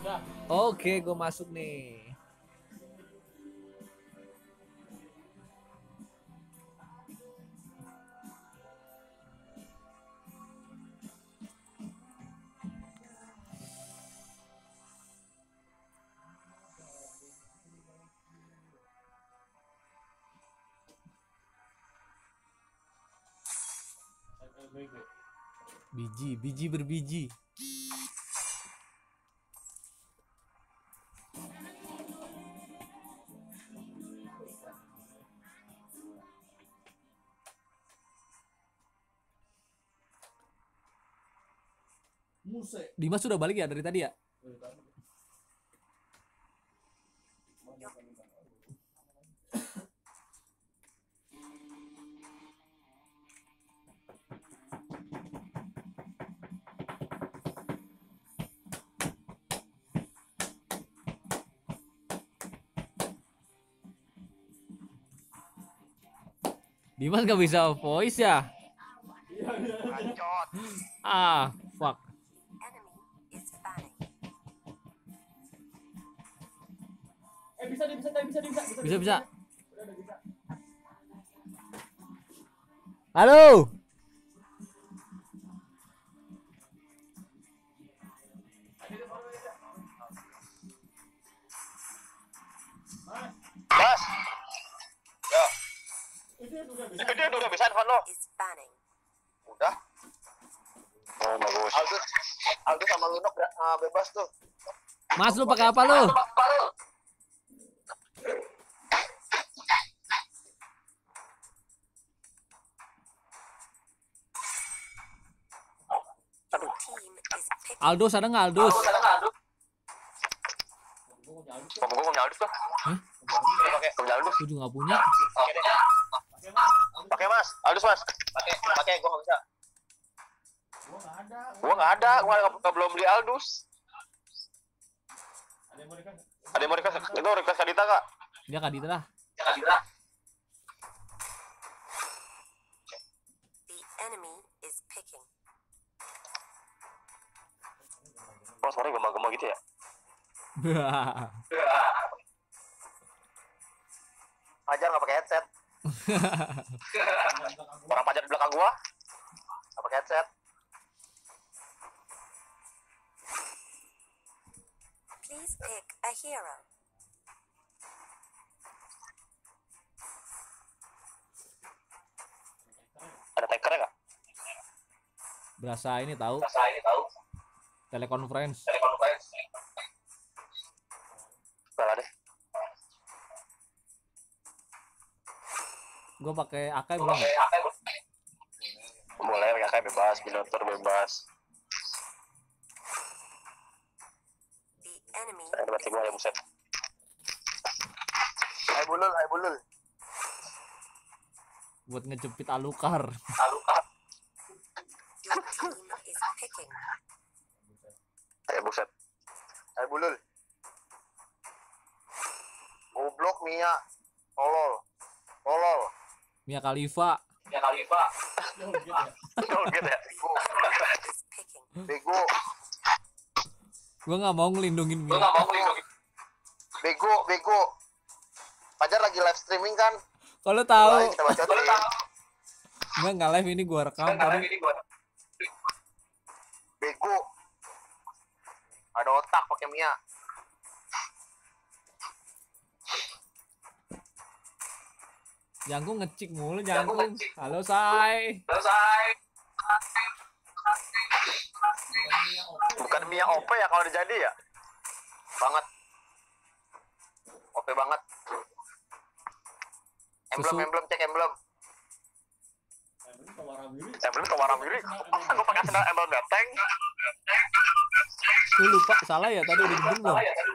Oke, gue masuk nih. Biji berbiji. Dimas sudah balik ya dari tadi ya? Dimas gak bisa voice ya? Ah, fuck. Bisa. Halo. Mas. Ya. Dia udah bisa handphone lo. Udah. Oh, bagus. Aldus sama Lunok bebas tuh. Mas, lu pakai apa lu? Aldus ada nggak Aldus? Kamu gue punya Aldus tuh. Pakai Aldus. Gue juga nggak punya. Pakai Mas, Aldus Mas. Pakai gue nggak bisa. Gue nggak ada, belum beli Aldus. Ada yang mau request? Itu request Kadita kak? Dia Kadita lah. Oh, suaranya gemar-gemar gitu ya? Pajar nggak pakai headset. Orang Pajar di belakang gua nggak pakai headset. Please pick a hero. Ada tankernya nggak? Berasa ini tahu. Telekonferensi. Salah deh. Gue pakai Akai belum? Boleh pakai kayak bebas, Binotaur bebas. Saya berarti gua ya buset. Hai bulul. Buat ngejepit Alukar. Your team is picking. Hai buset. Hai bulul. Goblok Mia. Tolol. Mia Khalifa. Joget ya. Is picking. Bego. Gue nggak mau ngelindungin Mia. Bego. Pajar lagi live streaming kan? Kalau tahu. Ayo kita baca. Nggak live ini gue rekam tadi. Bego. Ada otak pakai Mia. Jangkung ngecik mulu Jangkung. Halo Say. Bukan Mia OP ya kalau udah jadi ya? Banget. OP banget. Emblem, cek emblem. Emblem ke warna biru. Gue pakai sendal emblem dateng. Gue lupa salah ya tadi udah belum.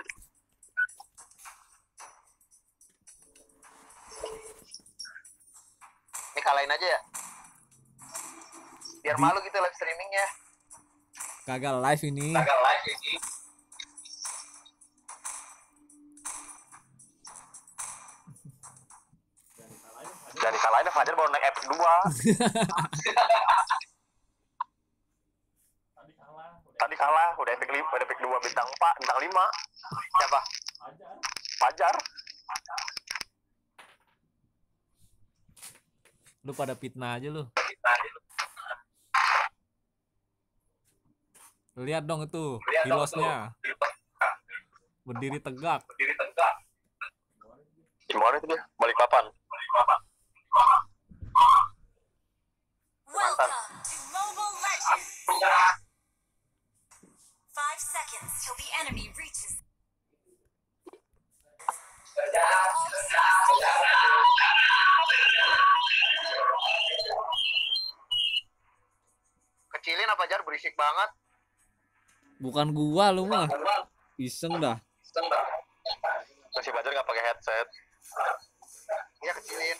Ini kalahin aja ya. Biar malu gitu live streamingnya. Kagak live ini. Jangan disalahin, Fajar baru naik epic 2. Tadi salah, udah epic 5, udah epic 2, bintang 4, bintang 5. Siapa? Fajar. Lu pada fitnah aja lu. Lihat dong itu kilosnya. Berdiri tegak. Gimana itu dia? Balik papan. Welcome to Mobile Legends. 5 seconds till the enemy reaches. Kecilin apa Jar? Berisik banget. Bukan gua lu mah. Iseng dah. Si Fajar nggak pakai headset. Iya kecilin.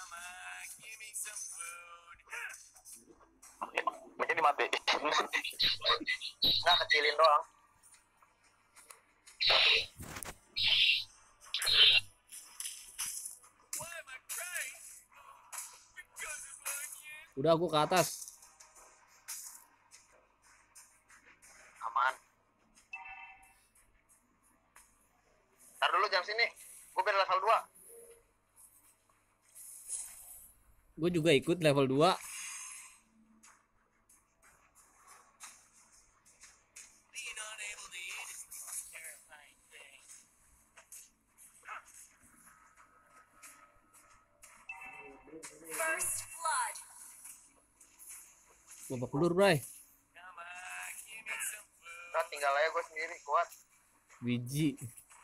Mungkin dimati. Nggak kecilin doang. Udah aku ke atas. Aman. Ntar dulu jangan sini. Gue biar level 2. Gue juga ikut level 2. First blood. Babak belur, Bray. Nah, tinggal aja gue sendiri kuat. Biji.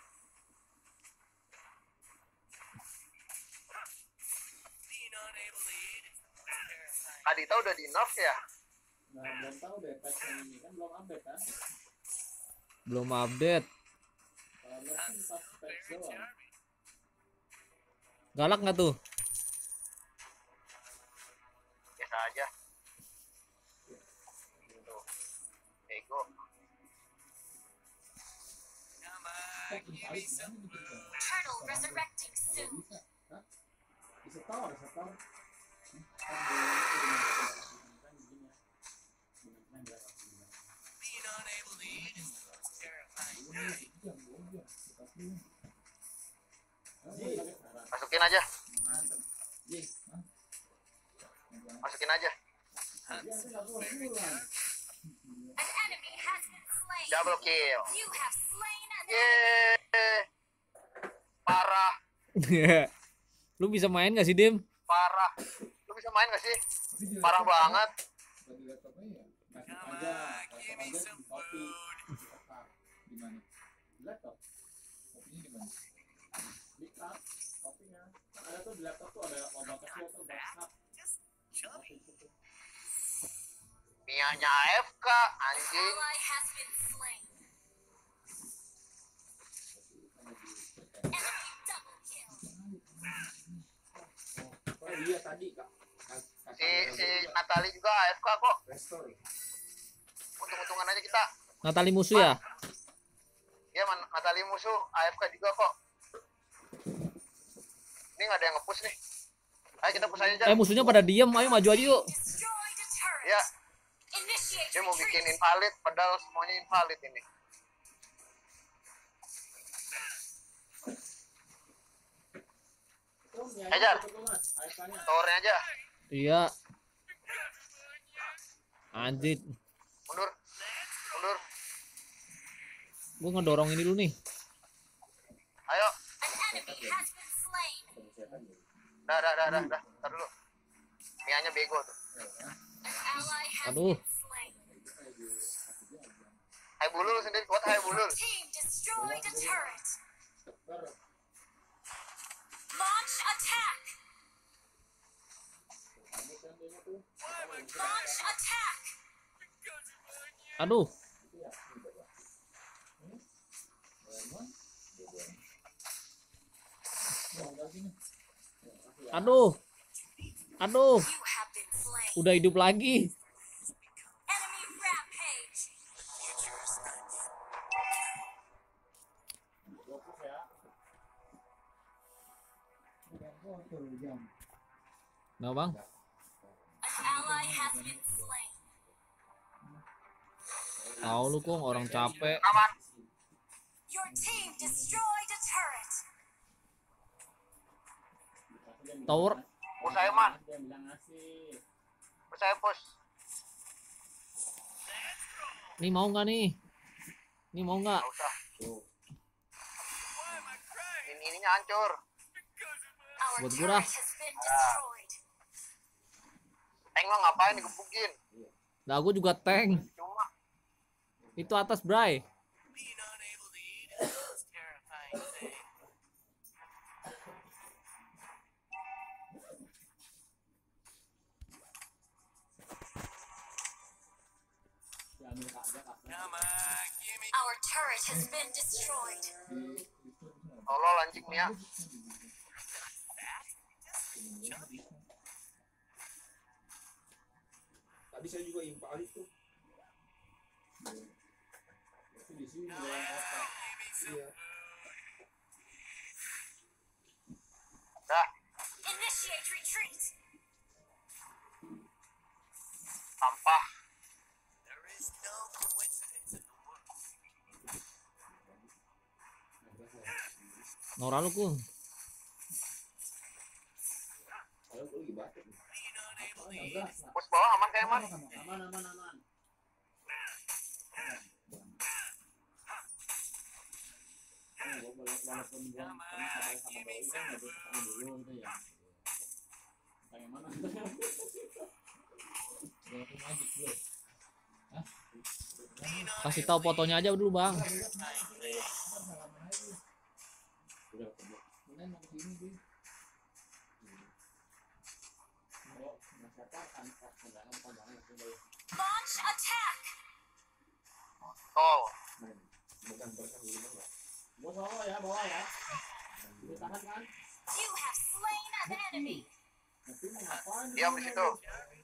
Adita udah di nerf ya? Nah, belum tahu deh patch yang ini kan belum update kan? Belum update. Kalau nerf kan pas patch doang. Galak nggak tuh? Biasa aja. Tuh. Ego. Turtle resurrecting soon. Bisa tahu ada setor. Masukin aja. Masukin aja. An enemy has been slain. Double kill. You have slain an enemy. Yeay. Parah. Lu bisa main gak sih, Dim? Parah. Lu bisa main gak sih? Parah banget. Di laptopnya ya masuk aja di copy di mana? Di laptop. Kopinya di mana? Di tab kopinya. Kan ada tuh di laptop tuh ada wabah kecil tuh backup. Mianya AFK anjing. Ally has been slain. Enemy double kill. Oh iya tadi Kak. Si Natali juga AFK kok. Restore. Untung-untungan aja kita. Natali musuh ya? Iya, Natali musuh AFK juga kok. Ini nggak ada yang nge-push nih. Ayo kita push aja Jar. Musuhnya pada diem, ayo maju aja yuk. Destroyed a turret. Ya, Initiate dia mau bikin retreat. invalid padahal semuanya invalid ini. Jar. Towernya aja. Iya. Anjir. Mundur. Mundur. Gue ngedorong ini dulu nih. Ayo. An enemy has been slain. Dah. Ntar dulu. Mianya bego tuh. An ally has Aduh. been slain. Hai bulul sendiri kuat, hai bulul. Team destroyed a turret. Launch attack. Launch attack. Aduh. Aduh. Aduh. You have been slain. Udah hidup lagi. Enemy rampage. Nah, Bang. An ally has been slain. Tahu lu Kung, orang capek. Aman. Your team destroyed a turret. Tower. Push aja man. Dia bilang ngasih. Push aja push. Nih mau nggak nih? Nih mau nggak? Nggak usah. Tuh. Ininya hancur. Our Buat turret gua. has been destroyed. Tank lo ngapain digebukin? Nah, aku juga tank. Cuma. Itu atas, Bray. Dia ambil kak, dia kak. Our turret has been destroyed. Tolol anjing nih ya. Tadi saya juga impa Alif tuh. Itu di sini jalan kota. Iya. Dah. Initiate retreat. Sampah. Nora lu Kung. Kalau gue lagi batuk. Apa enggak? Push bawah aman kayak man. Aman. Walaupun gua pernah sama doi kan nggak bisa sama dulu gitu ya. Kayak mana? Walaupun magic bro. Kasih tahu fotonya aja dulu, Bang. Udah ketemu. Kemudian mau kesini sih. Oh, masyarakat angkat pandangan dulu. Launch attack. Oh. Bukan berkah dulu enggak. Gua solo ya, bawah ya. Ditahan kan? You have slain an enemy. Tapi mau ngapain? Diam di situ.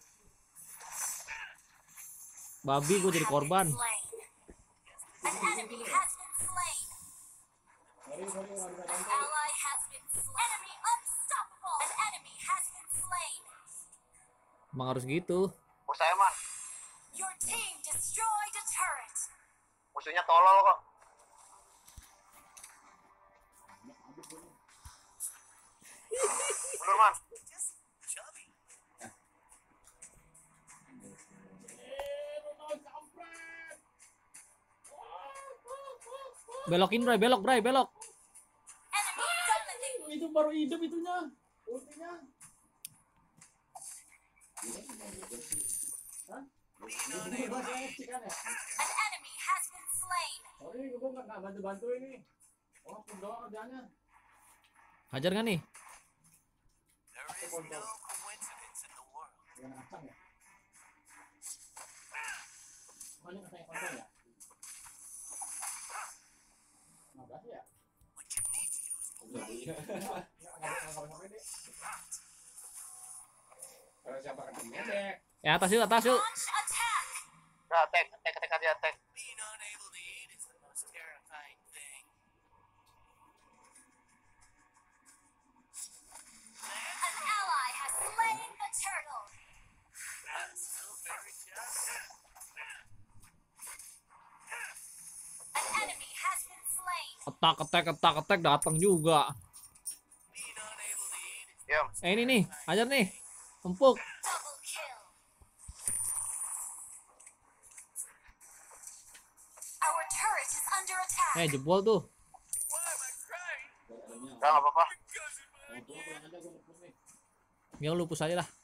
Babi gue jadi korban. Slain. An enemy has been slain. Sorry, nggak bisa An bantu. ally has been slain. Enemy unstoppable. An enemy has been slain. Emang harus gitu. Push aja man. Your team destroyed a turret. Musuhnya tolol kok. Mundur man. Belokin, Bray, belok, Bray, belok. Enemy dominating. Itu baru hidup itunya. Ultinya. Hah? Ini gua saya cek kan ya. An enemy has been slain. Sorry, gua nggak bantu ini. Oh, pun doang kerjanya. Hajar nggak nih? Yang acang ya. Oh, ini katanya kontrol ya. 15 ya. Nggak sampai deh. Kalau siapa kan ngedek. Ya atas yuk, atas yuk. Launch attack. Nah, attack aja attack. An ally has slain the turtle. An enemy has been slain. Attack datang juga. Diam. Ini nih, hajar nih. Empuk. Double kill. Our turret is under attack. Jebol tuh. Udah nggak apa-apa. Yang tua pulang aja gua ngepush nih. Yang lupus aja lah.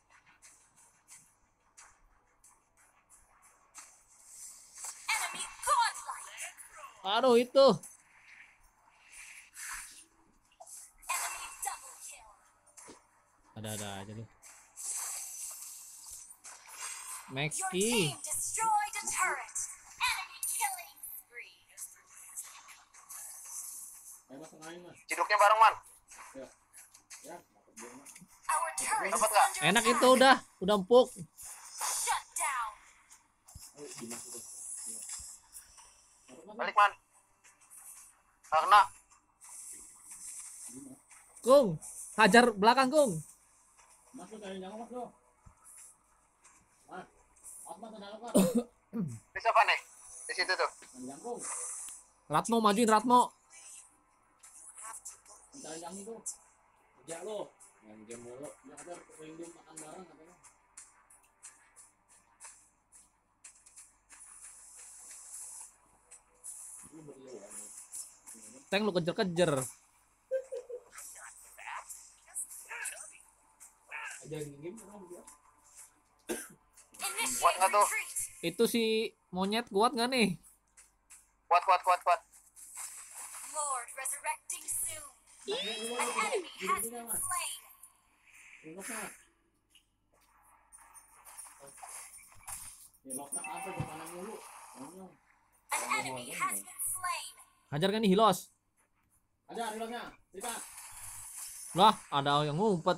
Enemy godlike. Aduh itu. Enemy double kill. Ada aja tuh. Your Maxki. team destroyed a turret. Enemy killing spree. Ayo mas tengahin mas. Ciduknya bareng man. Ya, dapat dia mas. Our turret is Dapat nggak? under Enak attack. itu udah empuk. Shut down. Ayo Dimas itu. Iya. Dapat mas. Balik man. Karena Dimas. Kung, hajar belakang Kung. Mas lu cari jangan mas lo. Mas ada apa? ini siapa nih? Di situ tuh. Jangkung. Ratmo majuin Ratmo. Mencari jangkung tuh. Kerja lo. Main game mulu. Ya ada random makan bareng katanya. Lu berlian. Tank lu kejar-kejar. Aja game pernah dia. Kuat nggak tuh? Itu si monyet kuat nggak nih? Kuat. Lord resurrecting soon. Ini An enemy has been slain. lokak. Ya lokak apa di kanan mulu. Ngomong. An enemy has been slain. Hajar kan nih Hilos. Ada rilangnya. Kita. Lah, ada yang ngumpet.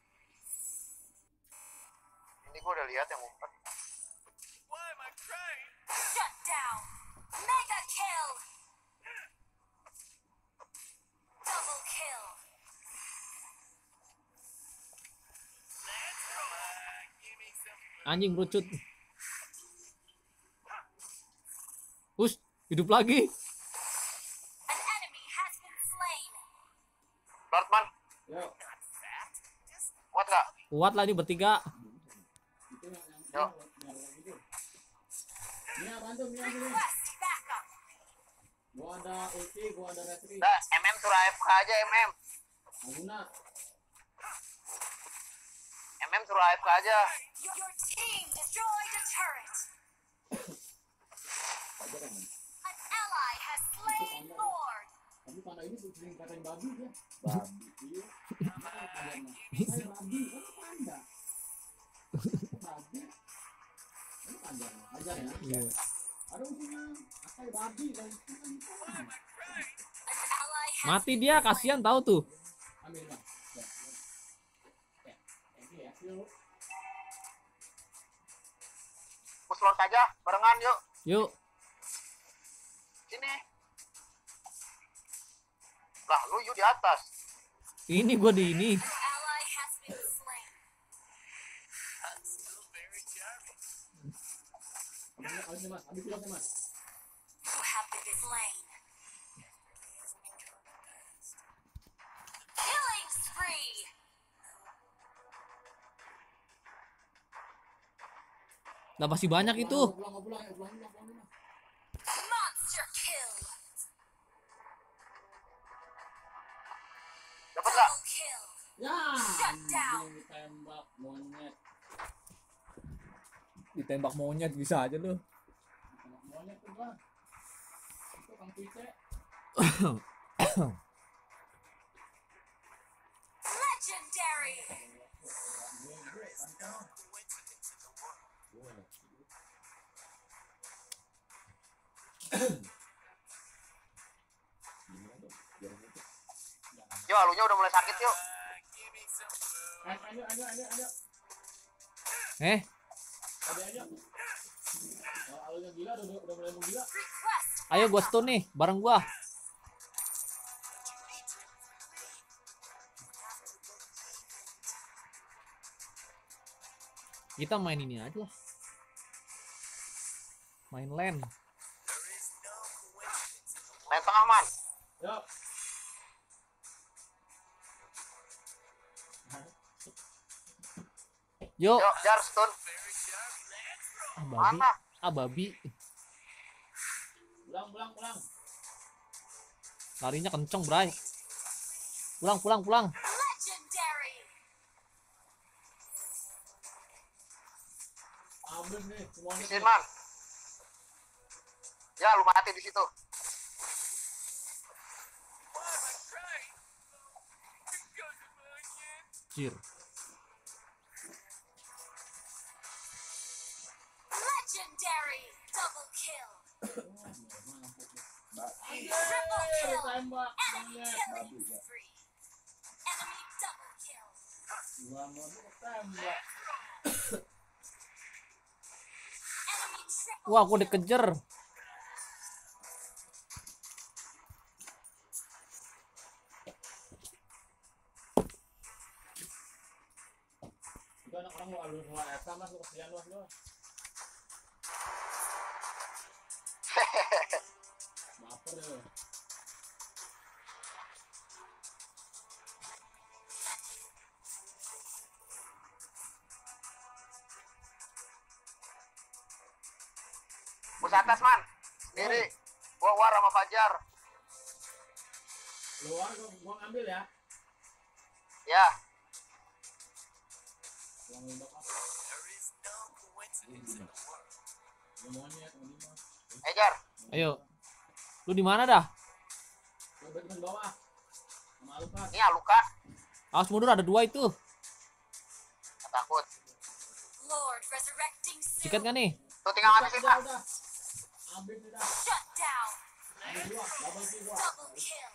Ini gua udah lihat yang ngumpet. Shut down. Mega kill. Double kill. Anjing rucut. Us, hidup lagi. An enemy has been slain. Lordman, Yo. kuat nggak? Kuat lah ini bertiga. Itu yang Yo. gitu. Mia bantu Mia dulu. Request backup. Gua ada ulti, gua ada retri. Nah, MM suruh AFK aja MM. Aguna. MM suruh AFK aja. Your team destroyed a turret. Aja kan. An ally has slain Lord. Tapi pada ini sering katain babi dia. Babi. Iya. Saya babi, kan panda. Babi. Kan panda. Ajar ya. Iya. Ada ultinya. Akai babi dan An ally has Mati been dia, slain. kasihan tahu tuh. ambil bang. Ya. Yuk. Push Lord aja, barengan yuk. Yuk. Sini. Lah, lu yuk di atas. Ini gua di ini. Your ally has been slain. Habis mas, habis pilotnya mas. You have been slain. Killing spree. Lah masih banyak itu. Pulang. Monster kill. Dapat nggak? Double kill. Ya, Shut down. anjing ditembak monyet. Ditembak monyet bisa aja lu. Ditembak monyet tuh bang. Itu Kang Pice. Legendary. Yuk, alunya udah mulai sakit yuk. Ayo. Eh, Kalau alunya gila udah mulai menggila. Request. ayo gua stun nih, bareng gua. Kita main ini aja lah. Main LAN. Main tengah man. Yuk. Yuk. Yuk, jar stun. Ah babi. Mana? Ah babi. Pulang. Larinya kenceng, Bray. Pulang. Legendary. Ambil nih semuanya. Sini man. Ya, lu mati di situ. Jir. Legendary. Double kill. Triple kill. Tembak Enemy monyet. killing spree. Enemy double kill. Gua mau tembak. Enemy triple Wah, gua kill. dikejar. Itu anak orang lu alur luar eta mas lu kesian lu. Push atas man. Sendiri. Gua war sama Fajar. Luar gua ngambil ya. Ya. Gua ngambil bapak. Semuanya teman-teman. Jar. Ayo. Lu di mana dah? Gua bagian bawah. Sama Luka. Ini Aluka. Awas mundur, ada 2 itu. Nggak takut. Lord resurrecting Sikat soon. kan nih? Tuh tinggal ngabisin lah. Udah. Ambil udah. Shut down. Ambil dua. Double kill gua. Double kill.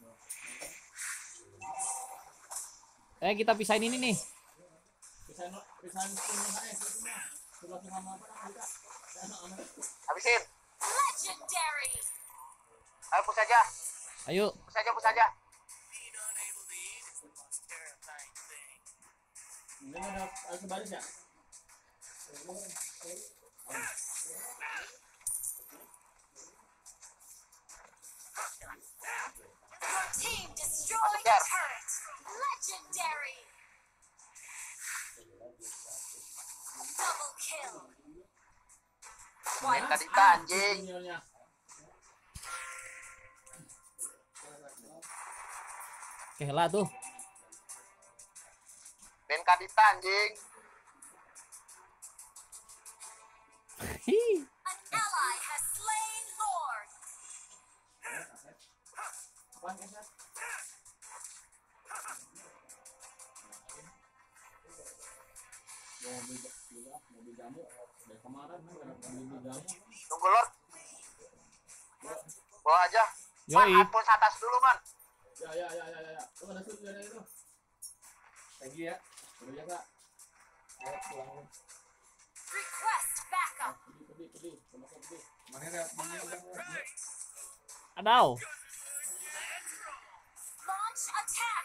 Kita pisahin ini nih. Pisahin skinnya saya. Sebelah sama apa Luka. Habisin. Legendary. Ayo push aja. Ayo. Push aja, push aja. Ini ada sebaris ya? Your team destroyed the Jar. turret. Legendary. Double kill. Wah, tadi anjing. Sinyalnya. Kehela tuh. Ben kadita anjing. Hi. An ally has slain Lord. Apaan ya? Mobil jamu dari kemarin kan ada mobil jamu. Tunggu Lord. Bawa aja. Yoi. Man, push atas dulu man. Ya. Tuh ada sudah ada itu. Lagi ya. Udah biasa. Ayo pulang. Request backup. Pedih. Mana ada minyak udah. Adau. Launch attack.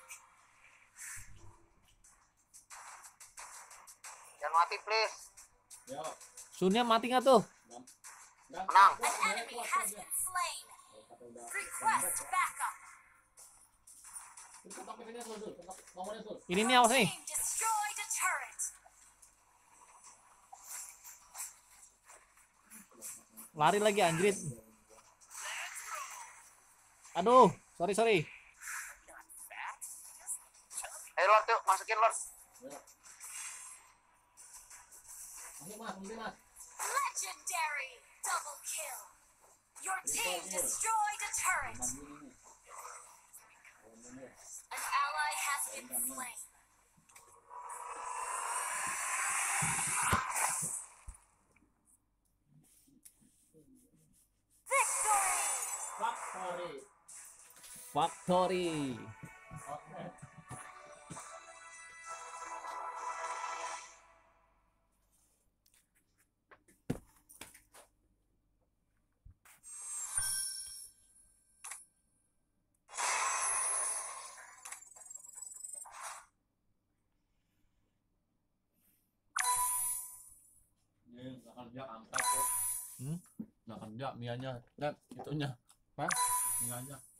Jangan mati please. Yo. Sunnya mati nggak tuh? Menang. An enemy has been slain. Request backup. Ini nih awas nih. Team destroyed a turret. Lari lagi anjrit. Aduh, sorry. Ayo Lord yuk, masukin Lord. Mas. Legendary. Double kill. Your team destroyed a turret. An ally has been slain. Victory! Factory. Oke. Ini nggak kerja angkat kok. Hmm? Nggak kerja mianya dan itunya. Mianya.